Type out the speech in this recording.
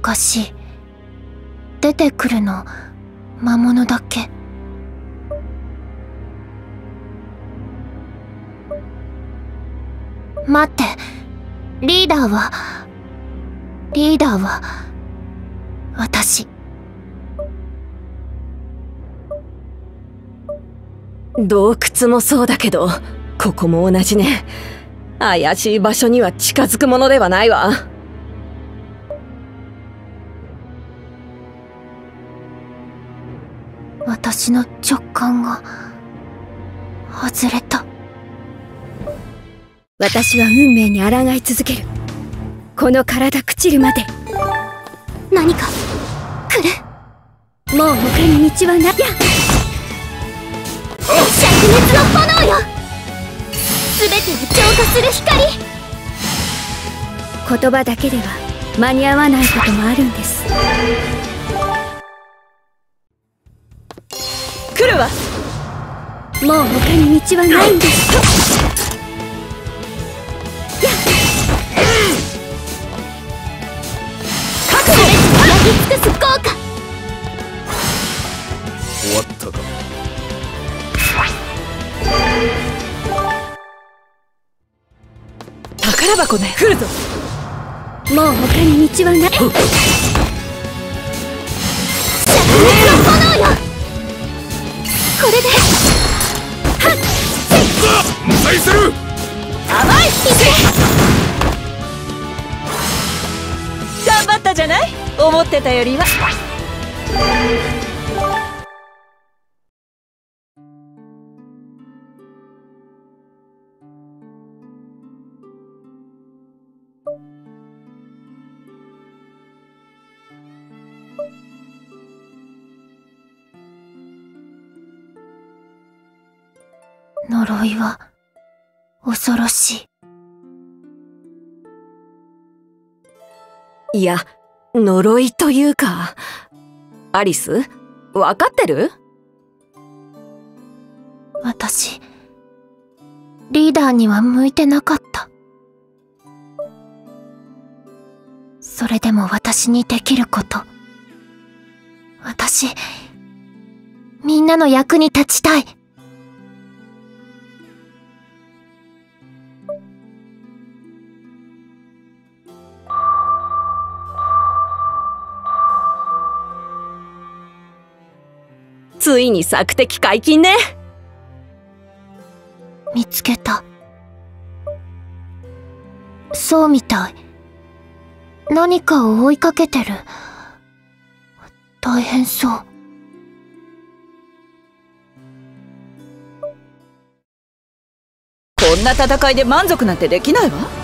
かし出てくるの魔物だけ。待って、リーダーは私。 洞窟もそうだけど、ここも同じね。怪しい場所には近づくものではないわ。 私の直感が外れた。 私は運命に抗い続ける。この体朽ちるまで。 何か来る。 もう他に道はない。や灼熱の炎よ。全てを浄化する光。 言葉だけでは間に合わないこともあるんです。 来るわ。 もう他に道はないんです。 全てを焼き尽くす効果。 終わったか。 宝箱ね。来るぞ。 もう他に道はない。 灼熱の炎よ。これで無罪する。 甘い。 いけ。 頑張ったじゃない。思ってたよりは。 呪いは恐ろしい。 いや、呪いというか。アリス、わかってる？ 私、リーダーには向いてなかった。それでも私にできること。私、みんなの役に立ちたい。 ついに索敵解禁ね。 見つけた。そうみたい。何かを追いかけてる。大変そう。 こんな戦いで満足なんてできないわ。